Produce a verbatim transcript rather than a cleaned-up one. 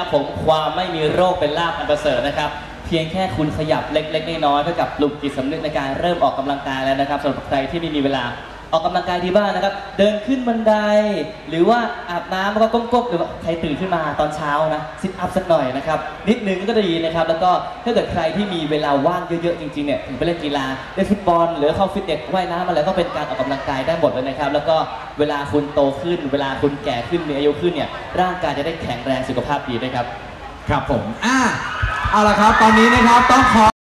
นะครับผมความไม่มีโรคเป็นลาภอันประเสริฐนะครับเพียงแค่คุณขยับเล็กๆน้อยๆเพื่อกับปลุกจิตสำนึกในการเริ่มออกกำลังกายแล้วนะครับสำหรับใครที่ไม่มีเวลาออกกำลังกายที่บ้านนะครับเดินขึ้นบันไดหรือว่าอาบน้ำแล้วก็ก้มๆหรือว่าใครตื่นขึ้นมาตอนเช้านะซิทอัพสักหน่อยนะครับนิดนึงก็ดีนะครับแล้วก็ถ้าเกิดใครที่มีเวลาว่างเยอะๆจริงๆเนี่ยถึงไปเล่นกีฬาเล่นฟุตบอลหรือเข้าฟิตเนสว่ายน้ำอะไรก็เป็นการออกกำลังกายได้หมดเลยนะครับแล้วก็เวลาคุณโตขึ้นเวลาคุณแก่ขึ้นมีอายุขึ้นเนี่ยร่างกายจะได้แข็งแรงสุขภาพดีด้วยครับครับผมอ่าเอาละครับตอนนี้นะครับต้องขอ